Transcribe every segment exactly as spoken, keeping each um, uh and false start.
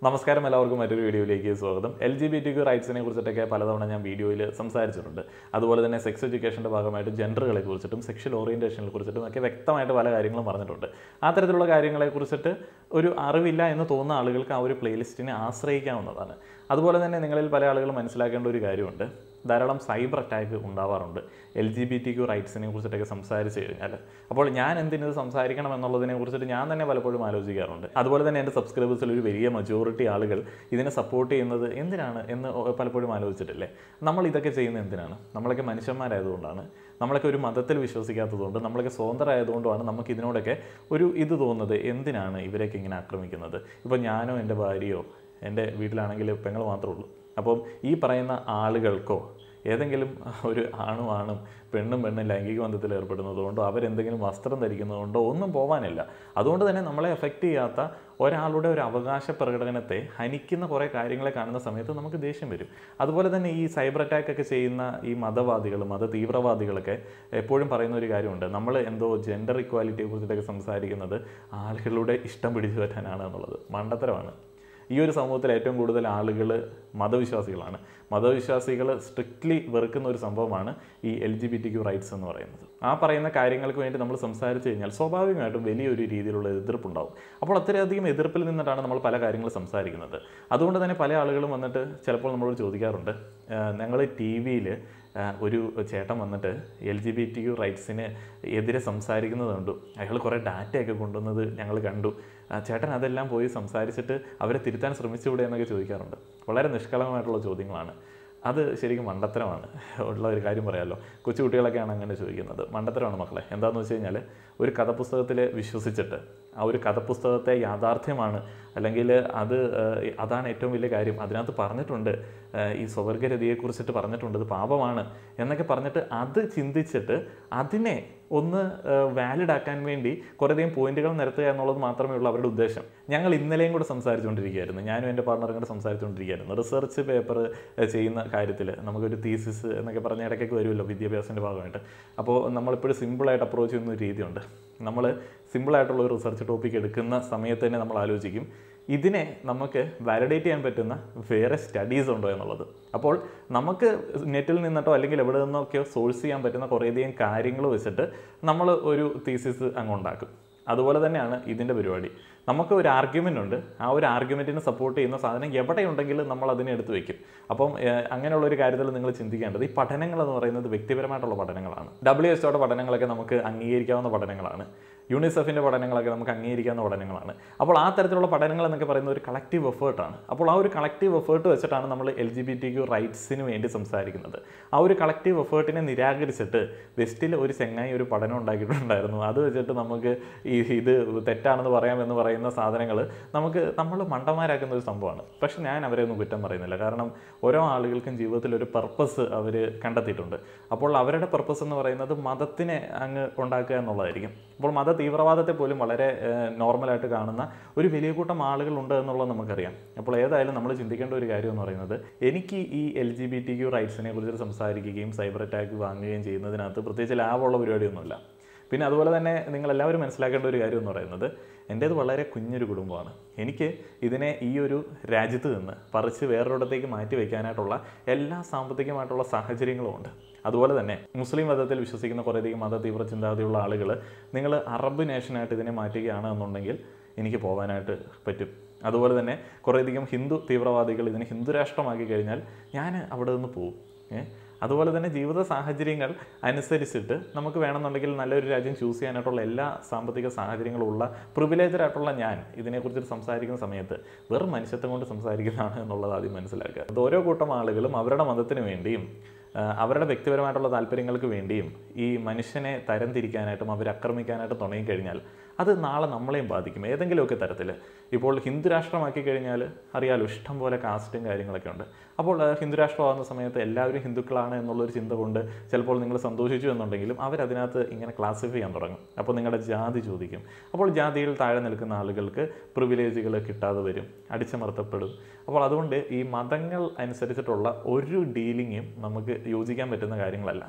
നമസ്കാരം എല്ലാവർക്കും മറ്റൊരു വീഡിയോയിലേക്ക് സ്വാഗതം. L G B T Q റൈറ്റ്സിനെ കുറിച്ചിട്ടൊക്കെ പലതവണ ഞാൻ വീഡിയോയിൽ സംസാരിച്ചിട്ടുണ്ട്. അതുപോലെ തന്നെ സെക്സ് എഡ്യൂക്കേഷൻ്റെ ഭാഗമായിട്ട് ജെൻഡറുകളെ കുറിച്ചിട്ടും സെക്ഷൽ ഓറിയൻറ്റേഷനെ കുറിച്ചിട്ടും ഒക്കെ വ്യക്തമായിട്ട് പല കാര്യങ്ങളും പറഞ്ഞിട്ടുണ്ട്. ആ തരത്തിലുള്ള കാര്യങ്ങളെക്കുറിച്ചിട്ട് ഒരു അറിവില്ല എന്ന് തോന്നുന്ന ആളുകൾക്ക് ആ ഒരു പ്ലേലിസ്റ്റിനെ ആശ്രയിക്കാവുന്നതാണ്. അതുപോലെ തന്നെ നിങ്ങളിൽ പല ആളുകളും മനസ്സിലാക്കേണ്ട ഒരു കാര്യമുണ്ട്, ധാരാളം സൈബർ അറ്റാക്ക് ഉണ്ടാവാറുണ്ട് L G B T Q റൈറ്റ്സിനെ കുറിച്ചിട്ടൊക്കെ സംസാരിച്ച് കഴിഞ്ഞാൽ. അപ്പോൾ ഞാൻ എന്തിനത് സംസാരിക്കണം എന്നുള്ളതിനെ കുറിച്ചിട്ട് ഞാൻ തന്നെ പലപ്പോഴും ആലോചിക്കാറുണ്ട്. അതുപോലെ തന്നെ എൻ്റെ സബ്സ്ക്രൈബേഴ്സിൽ ഒരു വലിയ മജോറിറ്റി ആളുകൾ ഇതിനെ സപ്പോർട്ട് ചെയ്യുന്നത് എന്തിനാണ് എന്ന് പലപ്പോഴും ആലോചിച്ചിട്ടില്ലേ? നമ്മൾ ഇതൊക്കെ ചെയ്യുന്നത് എന്തിനാണ്? നമ്മളൊക്കെ മനുഷ്യന്മാരായതുകൊണ്ടാണ്, നമ്മളൊക്കെ ഒരു മതത്തിൽ വിശ്വസിക്കാത്തതുകൊണ്ട്, നമ്മളൊക്കെ സ്വതന്ത്രമായതുകൊണ്ടാണ് നമുക്ക് ഇതിനോടൊക്കെ ഒരു ഇത് തോന്നുന്നത്. എന്തിനാണ് ഇവരൊക്കെ ഇങ്ങനെ ആക്രമിക്കുന്നത്? ഇപ്പോൾ ഞാനോ എൻ്റെ ഭാര്യയോ എൻ്റെ വീട്ടിലാണെങ്കിൽ പെങ്ങൾ മാത്രമേ ഉള്ളൂ. അപ്പം ഈ പറയുന്ന ആളുകൾക്കോ ഏതെങ്കിലും ഒരു ആണും ആണും പെണ്ണും പെണ്ണും ലൈംഗിക ബന്ധത്തിൽ ഏർപ്പെടുന്നതുകൊണ്ടോ അവരെന്തെങ്കിലും വസ്ത്രം ധരിക്കുന്നതുകൊണ്ടോ ഒന്നും പോകാനില്ല. അതുകൊണ്ട് തന്നെ നമ്മളെ എഫക്റ്റ് ചെയ്യാത്ത ഒരാളുടെ ഒരു അവകാശ പ്രകടനത്തെ ഹനിക്കുന്ന കുറേ കാര്യങ്ങളെ കാണുന്ന സമയത്ത് നമുക്ക് ദേഷ്യം വരും. അതുപോലെ തന്നെ ഈ സൈബർ അറ്റാക്കൊക്കെ ചെയ്യുന്ന ഈ മതവാദികൾ, മത തീവ്രവാദികളൊക്കെ എപ്പോഴും പറയുന്ന ഒരു കാര്യമുണ്ട്, നമ്മൾ എന്തോ ജെൻഡർ ഇക്വാലിറ്റിയെ കുറിച്ചിട്ടൊക്കെ സംസാരിക്കുന്നത് ആളുകളുടെ ഇഷ്ടം പിടിച്ചു പറ്റാനാണ് എന്നുള്ളത്. മണ്ടത്തരമാണ്. ഈ ഒരു സമൂഹത്തിൽ ഏറ്റവും കൂടുതൽ ആളുകൾ മതവിശ്വാസികളാണ്. മതവിശ്വാസികൾ സ്ട്രിക്ട്ലി വെറുക്കുന്ന ഒരു സംഭവമാണ് ഈ L G B T Q rights എന്ന് പറയുന്നത്. ആ പറയുന്ന കാര്യങ്ങൾക്ക് വേണ്ടി നമ്മൾ സംസാരിച്ച് കഴിഞ്ഞാൽ സ്വാഭാവികമായിട്ടും വലിയൊരു രീതിയിലുള്ള എതിർപ്പുണ്ടാവും. അപ്പോൾ അത്രയധികം എതിർപ്പിൽ നിന്നിട്ടാണ് നമ്മൾ പല കാര്യങ്ങൾ സംസാരിക്കുന്നത്. അതുകൊണ്ട് തന്നെ പല ആളുകളും വന്നിട്ട് ചിലപ്പോൾ നമ്മളോട് ചോദിക്കാറുണ്ട്, ഞങ്ങൾ ടി വിയിൽ ഒരു ചേട്ടൻ വന്നിട്ട് L G B T Q റൈറ്റ്സിന് എതിരെ സംസാരിക്കുന്നത് കണ്ടു, അയാൾ കുറേ ഡാറ്റയൊക്കെ കൊണ്ടുവന്നത് ഞങ്ങൾ കണ്ടു, ചേട്ടൻ അതെല്ലാം പോയി സംസാരിച്ചിട്ട് അവരെ തിരുത്താൻ ശ്രമിച്ചുകൂടെ എന്നൊക്കെ ചോദിക്കാറുണ്ട്. വളരെ നിഷ്കളങ്കമായിട്ടുള്ള ചോദ്യങ്ങളാണ്. അത് ശരിക്കും മണ്ടത്തരമാണ്. ഉള്ള ഒരു കാര്യം പറയാമല്ലോ, കൊച്ചുകുട്ടികളൊക്കെയാണ് അങ്ങനെ ചോദിക്കുന്നത്. മണ്ടത്തരമാണ് മക്കളെ. എന്താണെന്ന് വെച്ച് കഴിഞ്ഞാൽ ഒരു കഥപുസ്തകത്തിൽ വിശ്വസിച്ചിട്ട് ആ ഒരു കഥപുസ്തകത്തെ യാഥാർത്ഥ്യമാണ്, അല്ലെങ്കിൽ അത് അതാണ് ഏറ്റവും വലിയ കാര്യം, അതിനകത്ത് പറഞ്ഞിട്ടുണ്ട് ഈ സ്വവർഗരതിയെക്കുറിച്ചിട്ട് പറഞ്ഞിട്ടുണ്ട്, ഇത് പാപമാണ് എന്നൊക്കെ പറഞ്ഞിട്ട് അത് ചിന്തിച്ചിട്ട് അതിനെ ഒന്ന് വാലിഡ് ആക്കാൻ വേണ്ടി കുറേയധികം പോയിന്റുകൾ നിരത്തുക എന്നുള്ളത് മാത്രമേ ഉള്ളൂ അവരുടെ ഉദ്ദേശം. ഞങ്ങൾ ഇന്നലെയും കൂടെ സംസാരിച്ചുകൊണ്ടിരിക്കുകയായിരുന്നു, ഞാനും എൻ്റെ പാർട്ണറും കൂടെ സംസാരിച്ചുകൊണ്ടിരിക്കുകയായിരുന്നു. റിസർച്ച് പേപ്പർ ചെയ്യുന്ന കാര്യത്തിൽ നമുക്കൊരു തീസിസ് എന്നൊക്കെ പറഞ്ഞ ഇടയ്ക്കൊക്കെ വരുമല്ലോ വിദ്യാഭ്യാസത്തിൻ്റെ ഭാഗമായിട്ട്. അപ്പോൾ നമ്മളിപ്പോഴും സിമ്പിളായിട്ട് അപ്രോച്ച് ചെയ്യുന്ന ഒരു രീതിയുണ്ട്. നമ്മൾ സിമ്പിളായിട്ടുള്ള ഒരു റിസർച്ച് ടോപ്പിക് എടുക്കുന്ന സമയത്ത് തന്നെ നമ്മൾ ആലോചിക്കും, ഇതിനെ നമുക്ക് വാലിഡേറ്റ് ചെയ്യാൻ പറ്റുന്ന വേറെ സ്റ്റഡീസ് ഉണ്ടോ എന്നുള്ളത്. അപ്പോൾ നമുക്ക് നെറ്റിൽ നിന്നിട്ടോ അല്ലെങ്കിൽ എവിടെ നിന്നൊക്കെയോ സോഴ്സ് ചെയ്യാൻ പറ്റുന്ന കുറേയധികം കാര്യങ്ങൾ വെച്ചിട്ട് നമ്മൾ ഒരു തീസിസ് അങ്ങ് ഉണ്ടാക്കും. അതുപോലെ തന്നെയാണ് ഇതിൻ്റെ പരിപാടി. നമുക്ക് ഒരു ആർഗ്യുമെൻ്റ് ഉണ്ട്, ആ ഒരു ആർഗ്യുമെൻറ്റിനെ സപ്പോർട്ട് ചെയ്യുന്ന സാധനം എവിടെയുണ്ടെങ്കിലും നമ്മൾ അതിനെ എടുത്ത് വയ്ക്കും. അപ്പം അങ്ങനെയുള്ള ഒരു കാര്യത്തിൽ നിങ്ങൾ ചിന്തിക്കേണ്ടത്, ഈ പഠനങ്ങൾ എന്ന് പറയുന്നത് വ്യക്തിപരമായിട്ടുള്ള പഠനങ്ങളാണ്. ഡബ്ല്യു എച്ച് ഒയുടെ പഠനങ്ങളൊക്കെ നമുക്ക് അംഗീകരിക്കാവുന്ന പഠനങ്ങളാണ്. യൂണിസെഫിൻ്റെ പഠനങ്ങളൊക്കെ നമുക്ക് അംഗീകരിക്കാവുന്ന പഠനങ്ങളാണ്. അപ്പോൾ ആ തരത്തിലുള്ള പഠനങ്ങൾ എന്നൊക്കെ പറയുന്നത് ഒരു കളക്റ്റീവ് എഫേർട്ടാണ്. അപ്പോൾ ആ ഒരു കളക്റ്റീവ് എഫേർട്ട് വെച്ചിട്ടാണ് നമ്മൾ L G B T Q റൈറ്റ്സിന് വേണ്ടി സംസാരിക്കുന്നത്. ആ ഒരു കളക്റ്റീവ് എഫേർട്ടിനെ നിരാകരിച്ചിട്ട് വെസ്റ്റിൽ ഒരു ചെങ്ങായി ഒരു പഠനം ഉണ്ടാക്കിയിട്ടുണ്ടായിരുന്നു, അത് വെച്ചിട്ട് നമുക്ക് ഈ ഇത് തെറ്റാണെന്ന് പറയാമെന്ന് പറയുന്ന സാധനങ്ങൾ നമുക്ക് നമ്മൾ മണ്ടന്മാരാക്കുന്ന ഒരു സംഭവമാണ്. പക്ഷെ ഞാൻ അവരെ ഒന്നും കുറ്റം പറയുന്നില്ല, കാരണം ഓരോ ആളുകൾക്കും ജീവിതത്തിൽ ഒരു പർപ്പസ് അവർ കണ്ടെത്തിയിട്ടുണ്ട്. അപ്പോൾ അവരുടെ പർപ്പസ് എന്ന് പറയുന്നത് മതത്തിനെ അങ്ങ് ഉണ്ടാക്കുക എന്നുള്ളതായിരിക്കും. അപ്പോൾ മത തീവ്രവാദത്തെ പോലും വളരെ നോർമലായിട്ട് കാണുന്ന ഒരു വലിയ കൂട്ടം ആളുകളുണ്ട് എന്നുള്ളത് നമുക്കറിയാം. അപ്പോൾ ഏതായാലും നമ്മൾ ചിന്തിക്കേണ്ട ഒരു കാര്യം എന്ന് പറയുന്നത്, എനിക്ക് ഈ L G B T Q റൈറ്റ്സിനെ കുറിച്ച് സംസാരിക്കുകയും സൈബർ അറ്റാക്ക് വാങ്ങുകയും ചെയ്യുന്നതിനകത്ത് പ്രത്യേകിച്ച് ലാഭമുള്ള പരിപാടിയൊന്നുമില്ല. പിന്നെ അതുപോലെ തന്നെ നിങ്ങളെല്ലാവരും മനസ്സിലാക്കേണ്ട ഒരു കാര്യം എന്ന് പറയുന്നത്, എൻ്റേത് വളരെ കുഞ്ഞൊരു കുടുംബമാണ്. എനിക്ക് ഇതിനെ ഈ ഒരു രാജ്യത്ത് നിന്ന് പറിച്ച് വേറൊരിടത്തേക്ക് മാറ്റി വയ്ക്കാനായിട്ടുള്ള എല്ലാ സാമ്പത്തികമായിട്ടുള്ള സാഹചര്യങ്ങളും ഉണ്ട്. അതുപോലെ തന്നെ മുസ്ലിം മതത്തിൽ വിശ്വസിക്കുന്ന കുറേയധികം മത തീവ്ര ചിന്താഗതിയുള്ള ആളുകൾ, നിങ്ങൾ അറബ് നേഷനായിട്ട് ഇതിനെ മാറ്റുകയാണ് എന്നുണ്ടെങ്കിൽ എനിക്ക് പോകാനായിട്ട് പറ്റും. അതുപോലെ തന്നെ കുറേയധികം ഹിന്ദു തീവ്രവാദികൾ ഇതിനെ ഹിന്ദു രാഷ്ട്രമാക്കി കഴിഞ്ഞാൽ ഞാൻ അവിടെ നിന്ന് പോകും. അതുപോലെ തന്നെ ജീവിത സാഹചര്യങ്ങൾ അനുസരിച്ചിട്ട് നമുക്ക് വേണമെന്നുണ്ടെങ്കിൽ നല്ലൊരു രാജ്യം ചൂസ് ചെയ്യാനായിട്ടുള്ള എല്ലാ സാമ്പത്തിക സാഹചര്യങ്ങളും ഉള്ള പ്രിവിലേജറായിട്ടുള്ള ഞാൻ ഇതിനെക്കുറിച്ച് സംസാരിക്കുന്ന സമയത്ത് വെറും മനുഷ്യത്വം കൊണ്ട് സംസാരിക്കുന്നതാണ് എന്നുള്ളത് ആദ്യം മനസ്സിലാക്കുക. അത് ഓരോ കൂട്ടം ആളുകളും അവരുടെ മതത്തിന് വേണ്ടിയും അവരുടെ വ്യക്തിപരമായിട്ടുള്ള താല്പര്യങ്ങൾക്ക് വേണ്ടിയും ഈ മനുഷ്യനെ തരംതിരിക്കാനായിട്ടും അവരെ ആക്രമിക്കാനായിട്ടും തുടങ്ങിക്കഴിഞ്ഞാൽ അത് നാളെ നമ്മളെയും ബാധിക്കും ഏതെങ്കിലുമൊക്കെ തരത്തിൽ. ഇപ്പോൾ ഹിന്ദു രാഷ്ട്രമാക്കി കഴിഞ്ഞാൽ അറിയാലോ, ഇഷ്ടം പോലെ കാസ്റ്റും കാര്യങ്ങളൊക്കെ ഉണ്ട്. അപ്പോൾ ഹിന്ദു രാഷ്ട്രമാകുന്ന സമയത്ത് എല്ലാവരും ഹിന്ദുക്കളാണ് എന്നുള്ളൊരു ചിന്ത കൊണ്ട് ചിലപ്പോൾ നിങ്ങൾ സന്തോഷിച്ചു എന്നുണ്ടെങ്കിലും അവരതിനകത്ത് ഇങ്ങനെ ക്ലാസിഫൈ ചെയ്യാൻ തുടങ്ങും. അപ്പോൾ നിങ്ങളുടെ ജാതി ചോദിക്കും. അപ്പോൾ ജാതിയിൽ താഴെ നിൽക്കുന്ന ആളുകൾക്ക് പ്രിവിലേജുകൾ കിട്ടാതെ വരും, അടിച്ചമർത്തപ്പെടും. അപ്പോൾ അതുകൊണ്ട് ഈ മതങ്ങൾ അനുസരിച്ചിട്ടുള്ള ഒരു ഡീലിങ്ങും നമുക്ക് യോജിക്കാൻ പറ്റുന്ന കാര്യങ്ങളല്ല.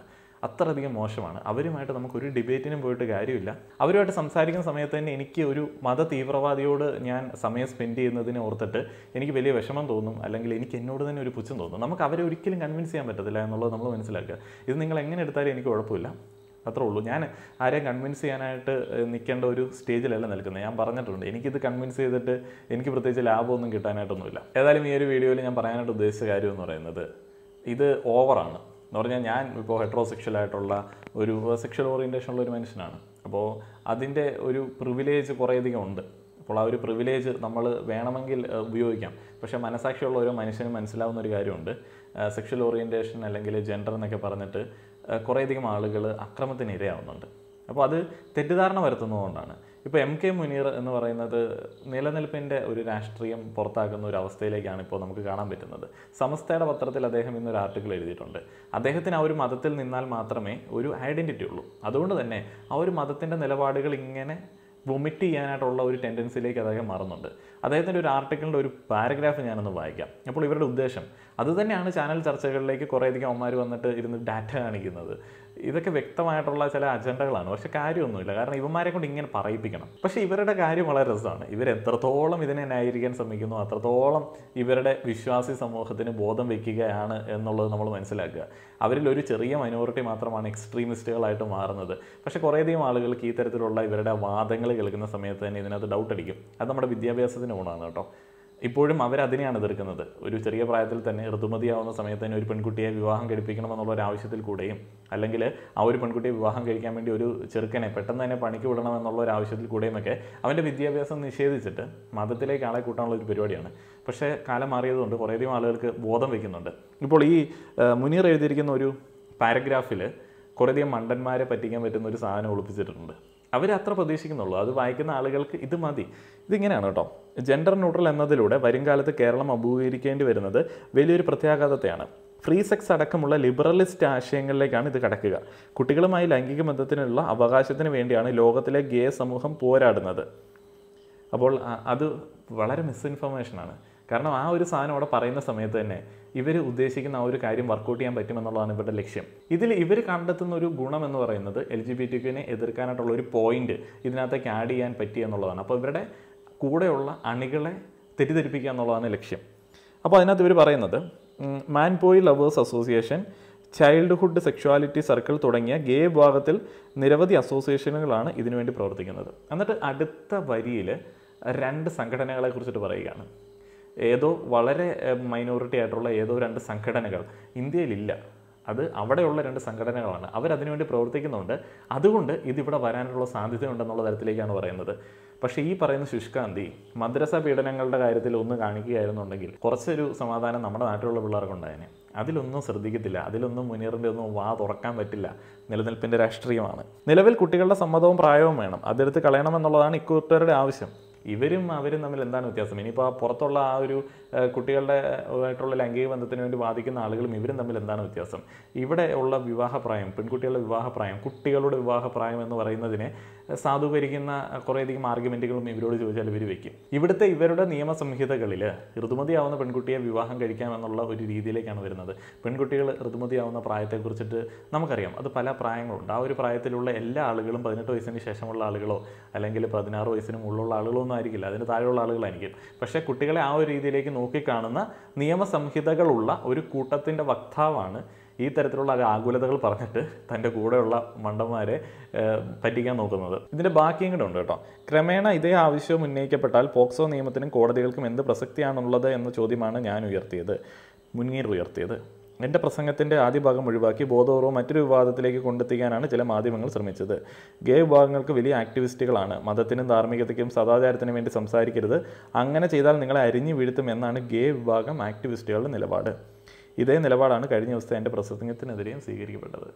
അത്രയധികം മോശമാണ്. അവരുമായിട്ട് നമുക്കൊരു ഡിബേറ്റിനും പോയിട്ട് കാര്യമില്ല. അവരുമായിട്ട് സംസാരിക്കുന്ന സമയത്ത് തന്നെ എനിക്ക് ഒരു മത തീവ്രവാദിയോട് ഞാൻ സമയം സ്പെൻഡ് ചെയ്യുന്നതിനെ ഓർത്തിട്ട് എനിക്ക് വലിയ വിഷമം തോന്നും, അല്ലെങ്കിൽ എനിക്ക് എന്നോട് തന്നെ ഒരു പുച്ഛം തോന്നും. നമുക്ക് അവരെ ഒരിക്കലും കൺവിൻസ് ചെയ്യാൻ പറ്റത്തില്ല എന്നുള്ളത് നമ്മൾ മനസ്സിലാക്കുക. ഇത് നിങ്ങൾ എങ്ങനെ എടുത്താലും എനിക്ക് കുഴപ്പമില്ല, അത്രേ ഉള്ളൂ. ഞാൻ ആരെയും കൺവിൻസ് ചെയ്യാനായിട്ട് നിൽക്കേണ്ട ഒരു സ്റ്റേജിലല്ല നിൽക്കുന്നത്. ഞാൻ പറഞ്ഞിട്ടുണ്ട്, എനിക്കിത് കൺവിൻസ് ചെയ്തിട്ട് എനിക്ക് പ്രത്യേകിച്ച് ലാഭമൊന്നും കിട്ടാനായിട്ടൊന്നുമില്ല. ഏതായാലും ഈ ഒരു വീഡിയോയിൽ ഞാൻ പറയാനായിട്ട് ഉദ്ദേശിച്ച കാര്യം എന്ന് പറയുന്നത് ഇത് ഓവറാണ് എന്ന് പറഞ്ഞാൽ, ഞാൻ ഇപ്പോൾ ഹെട്രോസെക്ഷൽ ആയിട്ടുള്ള ഒരു സെക്ഷൽ ഓറിയൻറ്റേഷനുള്ള ഒരു മനുഷ്യനാണ്. അപ്പോൾ അതിൻ്റെ ഒരു പ്രിവിലേജ് കുറേയധികം ഉണ്ട്. അപ്പോൾ ആ ഒരു പ്രിവിലേജ് നമ്മൾ വേണമെങ്കിൽ ഉപയോഗിക്കാം. പക്ഷേ മനസാക്ഷിയുള്ള ഓരോ മനുഷ്യനും മനസ്സിലാവുന്ന ഒരു കാര്യമുണ്ട്, സെക്ഷൽ ഓറിയൻറ്റേഷൻ അല്ലെങ്കിൽ ജെൻഡർ എന്നൊക്കെ പറഞ്ഞിട്ട് കുറേയധികം ആളുകൾ അക്രമത്തിന് ഇരയാവുന്നുണ്ട്. അപ്പോൾ അത് തെറ്റിദ്ധാരണ വരുത്തുന്നതുകൊണ്ടാണ്. ഇപ്പോൾ എം കെ മുനീർ എന്ന് പറയുന്നത് നിലനിൽപ്പിൻ്റെ ഒരു രാഷ്ട്രീയം പുറത്താക്കുന്ന ഒരു അവസ്ഥയിലേക്കാണ് ഇപ്പോൾ നമുക്ക് കാണാൻ പറ്റുന്നത്. സമസ്തയുടെ പത്രത്തിൽ അദ്ദേഹം ഇന്നൊരു ആർട്ടിക്കിൾ എഴുതിയിട്ടുണ്ട്. അദ്ദേഹത്തിന് ആ ഒരു മതത്തിൽ നിന്നാൽ മാത്രമേ ഒരു ഐഡൻറ്റിറ്റി ഉള്ളൂ. അതുകൊണ്ട് തന്നെ ആ ഒരു മതത്തിൻ്റെ നിലപാടുകൾ ഇങ്ങനെ വൊമിറ്റ് ചെയ്യാനായിട്ടുള്ള ഒരു ടെൻഡൻസിയിലേക്ക് അദ്ദേഹം മാറുന്നുണ്ട്. അദ്ദേഹത്തിൻ്റെ ഒരു ആർട്ടിക്കിളിൻ്റെ ഒരു പാരഗ്രാഫ് ഞാനൊന്ന് വായിക്കാം. അപ്പോൾ ഇവരുടെ ഉദ്ദേശം അതുതന്നെയാണ് ചാനൽ ചർച്ചകളിലേക്ക് കുറേയധികം അവന്മാർ വന്നിട്ട് ഇരുന്ന് ഡാറ്റ കാണിക്കുന്നത്. ഇതൊക്കെ വ്യക്തമായിട്ടുള്ള ചില അജണ്ടകളാണ്, പക്ഷെ കാര്യമൊന്നുമില്ല. കാരണം ഇവന്മാരെ കൊണ്ട് ഇങ്ങനെ പറയിപ്പിക്കണം. പക്ഷേ ഇവരുടെ കാര്യം വളരെ രസമാണ്. ഇവർ എത്രത്തോളം ഇതിനെ ന്യായീകരിക്കാൻ ശ്രമിക്കുന്നു അത്രത്തോളം ഇവരുടെ വിശ്വാസി സമൂഹത്തിന് ബോധം വയ്ക്കുകയാണ് എന്നുള്ളത് നമ്മൾ മനസ്സിലാക്കുക. അവരിൽ ഒരു ചെറിയ മൈനോറിറ്റി മാത്രമാണ് എക്സ്ട്രീമിസ്റ്റുകളായിട്ട് മാറുന്നത്. പക്ഷേ കുറേയധികം ആളുകൾക്ക് ഈ തരത്തിലുള്ള ഇവരുടെ വാദങ്ങൾ കേൾക്കുന്ന സമയത്ത് തന്നെ ഇതിനകത്ത് ഡൗട്ട് അടിക്കും. അത് നമ്മുടെ വിദ്യാഭ്യാസത്തിന് ഗുണമാണ് കേട്ടോ. ഇപ്പോഴും അവരതിനെയാണ് എതിർക്കുന്നത്. ഒരു ചെറിയ പ്രായത്തിൽ തന്നെ ഋതുമതിയാവുന്ന സമയത്ത് തന്നെ ഒരു പെൺകുട്ടിയെ വിവാഹം കഴിപ്പിക്കണമെന്നുള്ള ഒരു ആവശ്യത്തിൽ കൂടെയും, അല്ലെങ്കിൽ ആ ഒരു പെൺകുട്ടിയെ വിവാഹം കഴിക്കാൻ വേണ്ടി ഒരു ചെറുക്കനെ പെട്ടെന്ന് തന്നെ പണിക്ക് വിടണമെന്നുള്ള ഒരു ആവശ്യത്തിൽ കൂടെയും ഒക്കെ അവൻ്റെ വിദ്യാഭ്യാസം നിഷേധിച്ചിട്ട് മതത്തിലേക്ക് ആളെ കൂട്ടാനുള്ള ഒരു പരിപാടിയാണ്. പക്ഷേ കാലം മാറിയതുകൊണ്ട് കുറേയധികം ആളുകൾക്ക് ബോധം വയ്ക്കുന്നുണ്ട്. ഇപ്പോൾ ഈ മുനീർ എഴുതിയിരിക്കുന്ന ഒരു പാരഗ്രാഫിൽ കുറേയധികം മണ്ടന്മാരെ പറ്റിക്കാൻ പറ്റുന്ന ഒരു സാധനം ഒളിപ്പിച്ചിട്ടുണ്ട്. അവർ അത്ര പ്രതീക്ഷിക്കുന്നുള്ളൂ. അത് വായിക്കുന്ന ആളുകൾക്ക് ഇത് മതി. ഇതിങ്ങനെയാണ് കേട്ടോ. ജെൻഡർ ന്യൂട്രൽ എന്നതിലൂടെ വരുംകാലത്ത് കേരളം അഭിമുഖീകരിക്കേണ്ടി വരുന്നത് വലിയൊരു പ്രത്യാഘാതത്തെയാണ്. ഫ്രീ സെക്സ് അടക്കമുള്ള ലിബറലിസ്റ്റ് ആശയങ്ങളിലേക്കാണ് ഇത് കടക്കുക. കുട്ടികളുമായി ലൈംഗിക ബന്ധത്തിനുള്ള അവകാശത്തിന് വേണ്ടിയാണ് ലോകത്തിലെ ഗേ സമൂഹം പോരാടുന്നത്. അപ്പോൾ അത് വളരെ മിസ്ഇൻഫർമേഷനാണ്. കാരണം ആ ഒരു സാധനം അവിടെ പറയുന്ന സമയത്ത് തന്നെ ഇവർ ഉദ്ദേശിക്കുന്ന ആ ഒരു കാര്യം വർക്കൗട്ട് ചെയ്യാൻ പറ്റുമെന്നുള്ളതാണ് ഇവരുടെ ലക്ഷ്യം. ഇതിൽ ഇവർ കണ്ടെത്തുന്ന ഒരു ഗുണം എന്ന് പറയുന്നത് എൽ ജി ബി ടി ക്യൂവിനെ എതിർക്കാനായിട്ടുള്ള ഒരു പോയിന്റ് ഇതിനകത്തേക്ക് ആഡ് ചെയ്യാൻ പറ്റി എന്നുള്ളതാണ്. അപ്പോൾ ഇവരുടെ കൂടെയുള്ള അണികളെ തെറ്റിദ്ധരിപ്പിക്കുക എന്നുള്ളതാണ് ലക്ഷ്യം. അപ്പോൾ അതിനകത്ത് ഇവർ പറയുന്നത് man boy lovers association, childhood sexuality circle തുടങ്ങിയ ഗേ വിഭാഗത്തിൽ നിരവധി അസോസിയേഷനുകളാണ് ഇതിനുവേണ്ടി പ്രവർത്തിക്കുന്നത്. എന്നിട്ട് അടുത്ത വരിയിൽ രണ്ട് സംഘടനകളെ കുറിച്ചിട്ട് പറയുകയാണ്. ഏതോ വളരെ മൈനോറിറ്റി ആയിട്ടുള്ള ഏതോ രണ്ട് സംഘടനകൾ ഇന്ത്യയിലില്ല, അത് അവിടെയുള്ള രണ്ട് സംഘടനകളാണ്, അവരതിനുവേണ്ടി പ്രവർത്തിക്കുന്നുണ്ട്, അതുകൊണ്ട് ഇതിവിടെ വരാനുള്ള സാധ്യതയുണ്ടെന്നുള്ള തരത്തിലേക്കാണ് പറയുന്നത്. പക്ഷേ ഈ പറയുന്ന ശുഷ്കാന്തി മദ്രസ പീഡനങ്ങളുടെ കാര്യത്തിൽ ഒന്ന് കാണിക്കുകയായിരുന്നുണ്ടെങ്കിൽ കുറച്ചൊരു സമാധാനം നമ്മുടെ നാട്ടിലുള്ള പിള്ളേർക്കുണ്ടായേനെ. അതിലൊന്നും ശ്രദ്ധിക്കത്തില്ല. അതിലൊന്നും മുനീറിൻ്റെ ഒന്നും വാ തുറക്കാൻ പറ്റില്ല. നിലനിൽപ്പിൻ്റെ രാഷ്ട്രീയമാണ്. നിലവിൽ കുട്ടികളുടെ സമ്മതവും പ്രായവും വേണം, അതെടുത്ത് കളയണമെന്നുള്ളതാണ് ഇക്കൂട്ടരുടെ ആവശ്യം. ഇവരും അവരും തമ്മിൽ എന്താണ് വ്യത്യാസം? ഇനിയിപ്പോൾ പുറത്തുള്ള ആ ഒരു കുട്ടികളുടെ ആയിട്ടുള്ള ലൈംഗിക ബന്ധത്തിന് വേണ്ടി വാദിക്കുന്ന ആളുകളും ഇവരും തമ്മിൽ എന്താണ് വ്യത്യാസം? ഇവിടെ ഉള്ള വിവാഹപ്രായം, പെൺകുട്ടികളുടെ വിവാഹപ്രായം, കുട്ടികളുടെ വിവാഹപ്രായം എന്ന് പറയുന്നതിനെ സാധൂകരിക്കുന്ന കുറേയധികം ആർഗ്യുമെൻറ്റുകളും ഇവരോട് ചോദിച്ചാൽ ഇവർ വയ്ക്കും. ഇവിടുത്തെ ഇവരുടെ നിയമസംഹിതകളിൽ ഋതുമതിയാവുന്ന പെൺകുട്ടിയെ വിവാഹം കഴിക്കാമെന്നുള്ള ഒരു രീതിയിലേക്കാണ് വരുന്നത്. പെൺകുട്ടികൾ ഋതുമതിയാവുന്ന പ്രായത്തെക്കുറിച്ചിട്ട് നമുക്കറിയാം, അത് പല പ്രായങ്ങളുണ്ട്. ആ ഒരു പ്രായത്തിലുള്ള എല്ലാ ആളുകളും പതിനെട്ട് വയസ്സിന് ശേഷമുള്ള ആളുകളോ അല്ലെങ്കിൽ പതിനാറ് വയസ്സിന് മുകളിലുള്ള ആളുകളോ ഒന്നും ആയിരിക്കില്ല, അതിന് താഴെയുള്ള ആളുകളായിരിക്കും. പക്ഷേ കുട്ടികളെ ആ ഒരു രീതിയിലേക്ക് നോക്കിക്കാണുന്ന നിയമസംഹിതകളുള്ള ഒരു കൂട്ടത്തിൻ്റെ വക്താവാണ് ഈ തരത്തിലുള്ള ആകുലതകൾ പറഞ്ഞിട്ട് തൻ്റെ കൂടെയുള്ള മണ്ടന്മാരെ പറ്റിക്കാൻ നോക്കുന്നത്. ഇതിൻ്റെ ബാക്കിയും കൂടെ ഉണ്ട് കേട്ടോ. ക്രമേണ ഇതേ ആവശ്യം ഉന്നയിക്കപ്പെട്ടാൽ പോക്സോ നിയമത്തിനും കോടതികൾക്കും എന്ത് പ്രസക്തിയാണുള്ളത് എന്ന ചോദ്യമാണ് ഞാൻ ഉയർത്തിയത്, മുൻകീർ ഉയർത്തിയത്. എൻ്റെ പ്രസംഗത്തിൻ്റെ ആദ്യ ഭാഗം ഒഴിവാക്കി ബോധപൂർവ്വം മറ്റൊരു വിവാദത്തിലേക്ക് കൊണ്ടെത്തിക്കാനാണ് ചില മാധ്യമങ്ങൾ ശ്രമിച്ചത്. ഗേ വിഭാഗങ്ങൾക്ക് വലിയ ആക്ടിവിസ്റ്റുകളാണ്, മതത്തിനും ധാർമ്മികതയ്ക്കും സദാചാരത്തിനും വേണ്ടി സംസാരിക്കരുത്, അങ്ങനെ ചെയ്താൽ നിങ്ങളെ അരിഞ്ഞു വീഴ്ത്തും എന്നാണ് ഗേ വിഭാഗം ആക്ടിവിസ്റ്റുകളുടെ നിലപാട്. ഇതേ നിലപാടാണ് കഴിഞ്ഞ ദിവസത്തെ എൻ്റെ പ്രസംഗത്തിനെതിരെയും സ്വീകരിക്കപ്പെട്ടത്.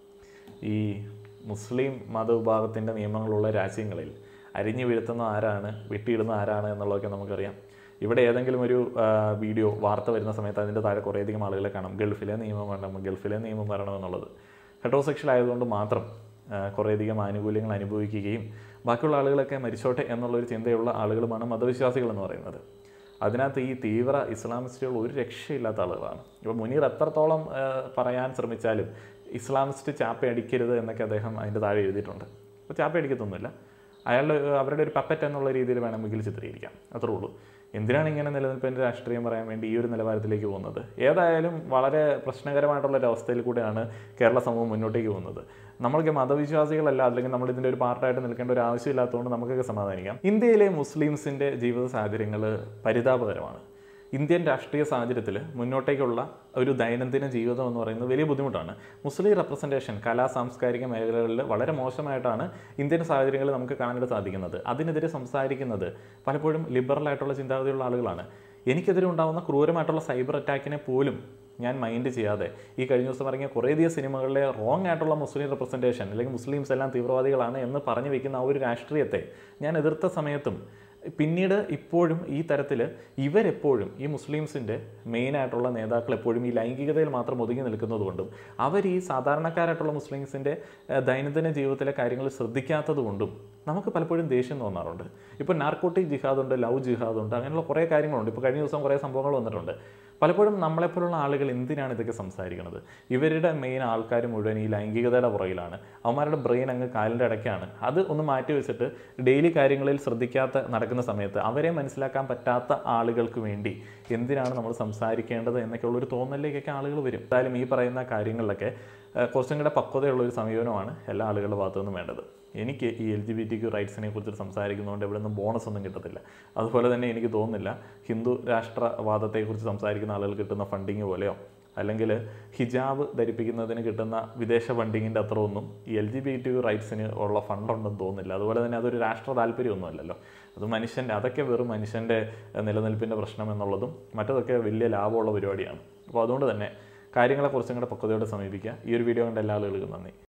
ഈ മുസ്ലിം മതവിഭാഗത്തിൻ്റെ നിയമങ്ങളുള്ള രാജ്യങ്ങളിൽ അരിഞ്ഞു വീഴ്ത്തുന്ന ആരാണ്, വെട്ടിയിടുന്ന ആരാണ് എന്നുള്ളതൊക്കെ നമുക്കറിയാം. ഇവിടെ ഏതെങ്കിലും ഒരു വീഡിയോ വാർത്ത വരുന്ന സമയത്ത് അതിൻ്റെ താഴെ കുറേയധികം ആളുകളെ കാണാം, ഗൾഫിലെ നിയമം വേണം, ഗൾഫിലെ നിയമം വരണം എന്നുള്ളത്. ഹെട്രോസെക്ഷൽ ആയതുകൊണ്ട് മാത്രം കുറേയധികം ആനുകൂല്യങ്ങൾ അനുഭവിക്കുകയും ബാക്കിയുള്ള ആളുകളൊക്കെ മരിച്ചോട്ടെ എന്നുള്ളൊരു ചിന്തയുള്ള ആളുകളുമാണ് മതവിശ്വാസികൾ എന്ന് പറയുന്നത്. അതിനകത്ത് ഈ തീവ്ര ഇസ്ലാമിസ്റ്റുകൾ ഒരു രക്ഷയില്ലാത്ത ആളുകളാണ്. ഇപ്പോൾ മുനീർ എത്രത്തോളം പറയാൻ ശ്രമിച്ചാലും ഇസ്ലാമിസ്റ്റ് ചാപ്പ അടിക്കരുത് എന്നൊക്കെ അദ്ദേഹം അതിൻ്റെ താഴെ എഴുതിയിട്ടുണ്ട്. അപ്പോൾ ചാപ്പ അടിക്കത്തൊന്നുമില്ല, അയാളുടെ അവരുടെ ഒരു പപ്പറ്റ് എന്നുള്ള രീതിയിൽ വേണമെങ്കിൽ ചിത്രീകരിക്കാം, അത്രേ ഉള്ളൂ. എന്തിനാണ് ഇങ്ങനെ നിലനിൽപ്പിൻ്റെ രാഷ്ട്രീയം പറയാൻ വേണ്ടി ഈ ഒരു നിലവാരത്തിലേക്ക് പോകുന്നത്? ഏതായാലും വളരെ പ്രശ്നകരമായിട്ടുള്ളൊരവസ്ഥയിൽ കൂടെയാണ് കേരള സമൂഹം മുന്നോട്ടേക്ക് പോകുന്നത്. നമ്മൾക്ക് മതവിശ്വാസികളല്ല, അല്ലെങ്കിൽ നമ്മൾ ഇതിൻ്റെ ഒരു പാർട്ടായിട്ട് നിൽക്കേണ്ട ഒരു ആവശ്യമില്ലാത്തതുകൊണ്ട് നമുക്കൊക്കെ സമാധാനിക്കാം. ഇന്ത്യയിലെ മുസ്ലിംസിൻ്റെ ജീവിത സാഹചര്യങ്ങൾ പരിതാപകരമാണ്. ഇന്ത്യൻ രാഷ്ട്രീയ സാഹചര്യത്തിൽ മുന്നോട്ടേക്കുള്ള ഒരു ദൈനംദിന ജീവിതം എന്ന് പറയുന്നത് വലിയ ബുദ്ധിമുട്ടാണ്. മുസ്ലിം റെപ്രസെൻറ്റേഷൻ കലാ സാംസ്കാരിക മേഖലകളിൽ വളരെ മോശമായിട്ടാണ് ഇന്ത്യൻ സാഹചര്യങ്ങളിൽ നമുക്ക് കാണാനായിട്ട് സാധിക്കുന്നത്. അതിനെതിരെ സംസാരിക്കുന്നത് പലപ്പോഴും ലിബറലായിട്ടുള്ള ചിന്താഗതിയുള്ള ആളുകളാണ്. എനിക്കെതിരെ ഉണ്ടാകുന്ന ക്രൂരമായിട്ടുള്ള സൈബർ അറ്റാക്കിനെ പോലും ഞാൻ മൈൻഡ് ചെയ്യാതെ ഈ കഴിഞ്ഞ ദിവസം ഇറങ്ങിയ കുറേയധികം സിനിമകളിലെ റോങ് ആയിട്ടുള്ള മുസ്ലിം റെപ്രസെൻറ്റേഷൻ അല്ലെങ്കിൽ മുസ്ലിംസ് എല്ലാം തീവ്രവാദികളാണ് എന്ന് പറഞ്ഞു വയ്ക്കുന്ന ആ ഒരു രാഷ്ട്രീയത്തെ ഞാൻ എതിർത്ത സമയത്തും പിന്നീട് ഇപ്പോഴും ഈ തരത്തിൽ ഇവരെപ്പോഴും ഈ മുസ്ലിംസിൻ്റെ മെയിനായിട്ടുള്ള നേതാക്കൾ എപ്പോഴും ഈ ലൈംഗികതയിൽ മാത്രം ഒതുങ്ങി നിൽക്കുന്നതുകൊണ്ടും അവർ ഈ സാധാരണക്കാരായിട്ടുള്ള മുസ്ലിംസിൻ്റെ ദൈനംദിന ജീവിതത്തിലെ കാര്യങ്ങൾ ശ്രദ്ധിക്കാത്തത് കൊണ്ടും നമുക്ക് പലപ്പോഴും ദേഷ്യം തോന്നാറുണ്ട്. ഇപ്പോൾ നാർക്കോട്ടിക് ജിഹാദുണ്ട്, ലവ് ജിഹാദുണ്ട്, അങ്ങനെയുള്ള കുറേ കാര്യങ്ങളുണ്ട്. ഇപ്പോൾ കഴിഞ്ഞ ദിവസം കുറേ സംഭവങ്ങൾ വന്നിട്ടുണ്ട്. പലപ്പോഴും നമ്മളെപ്പോലുള്ള ആളുകൾ എന്തിനാണ് ഇതൊക്കെ സംസാരിക്കുന്നത്? ഇവരുടെ മെയിൻ ആൾക്കാർ മുഴുവൻ ഈ ലൈംഗികതയുടെ പുറകിലാണ്. അവന്മാരുടെ ബ്രെയിൻ അങ്ങ് കാലിൻ്റെ ഇടയ്ക്കാണ്. അത് ഒന്ന് മാറ്റി വെച്ചിട്ട് ഡെയിലി കാര്യങ്ങളിൽ ശ്രദ്ധിക്കാത്ത നടക്കുന്ന സമയത്ത് അവരെ മനസ്സിലാക്കാൻ പറ്റാത്ത ആളുകൾക്ക് വേണ്ടി എന്തിനാണ് നമ്മൾ സംസാരിക്കേണ്ടത് എന്നൊക്കെയുള്ളൊരു തോന്നലിലേക്കൊക്കെ ആളുകൾ വരും. എന്തായാലും ഈ പറയുന്ന കാര്യങ്ങളിലൊക്കെ കുറച്ചും കൂടെ പക്വതയുള്ളൊരു സമീപനമാണ് എല്ലാ ആളുകളുടെ ഭാഗത്തു നിന്നും വേണ്ടത്. എനിക്ക് ഈ L G B T Q റൈറ്റ്സിനെ കുറിച്ച് സംസാരിക്കുന്നതുകൊണ്ട് എവിടെ നിന്നും ബോണസ് ഒന്നും കിട്ടത്തില്ല. അതുപോലെ തന്നെ എനിക്ക് തോന്നുന്നില്ല ഹിന്ദു രാഷ്ട്രവാദത്തെക്കുറിച്ച് സംസാരിക്കുന്ന ആളുകൾ കിട്ടുന്ന ഫണ്ടിങ് പോലെയോ അല്ലെങ്കിൽ ഹിജാബ് ധരിപ്പിക്കുന്നതിന് കിട്ടുന്ന വിദേശ ഫണ്ടിങ്ങിൻ്റെ അത്ര ഒന്നും ഈ L G B T Q റൈറ്റ്സിന് ഉള്ള ഫണ്ടുണ്ടെന്ന് തോന്നുന്നില്ല. അതുപോലെ തന്നെ അതൊരു രാഷ്ട്ര താല്പര്യമൊന്നുമല്ലല്ലോ. അത് മനുഷ്യൻ്റെ അതൊക്കെ വെറും മനുഷ്യൻ്റെ നിലനിൽപ്പിൻ്റെ പ്രശ്നം എന്നുള്ളതും മറ്റതൊക്കെ വലിയ ലാഭമുള്ള പരിപാടിയാണ്. അപ്പോൾ അതുകൊണ്ട് തന്നെ കാര്യങ്ങളെ കുറച്ചും കൂടെ പക്വതയോടെ സമീപിക്കുക. ഈ ഒരു വീഡിയോ കണ്ട എല്ലാ ആളുകൾക്കും നന്ദി.